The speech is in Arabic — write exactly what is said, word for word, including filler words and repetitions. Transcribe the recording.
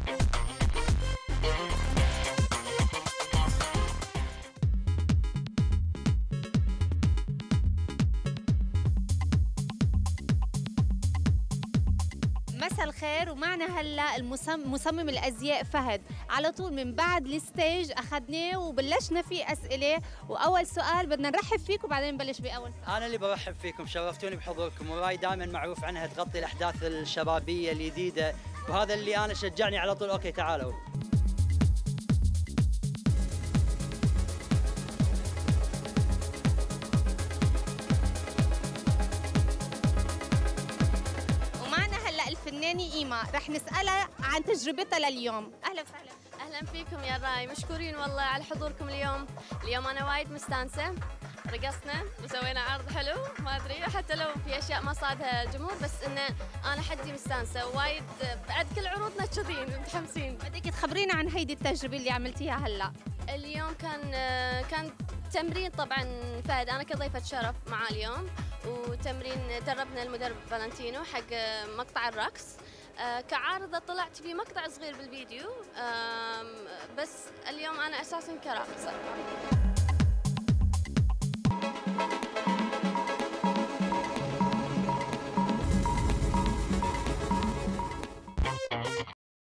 مساء الخير، ومعنا هلا المصمم مصمم الازياء فهد. على طول من بعد الستيج اخذناه وبلشنا فيه اسئله، واول سؤال بدنا نرحب فيك وبعدين نبلش باول سؤال. انا اللي برحب فيكم، شرفتوني بحضوركم، وراي دائما معروف عنها تغطي الاحداث الشبابيه الجديده، وهذا اللي انا شجعني على طول. اوكي تعالوا. الفنانة إيما رح نسألها عن تجربتها لليوم. أهلا وسهلا. أهلا فيكم يا راي، مشكورين والله على حضوركم اليوم. اليوم أنا وايد مستانسة، رقصنا وسوينا عرض حلو، ما أدري حتى لو في أشياء ما صادها الجمهور، بس إنه أنا حدي مستانسة وايد. بعد كل عروضنا كذين متحمسين. بدك تخبرينا عن هيدي التجربة اللي عملتيها هلا. اليوم كان كان تمرين طبعا فهد، أنا كضيفة شرف معاه اليوم، وتمرين دربنا المدرب فالنتينو حق مقطع الرقص. آه كعارضة طلعت في مقطع صغير بالفيديو، آه بس اليوم أنا أساساً كراقصة.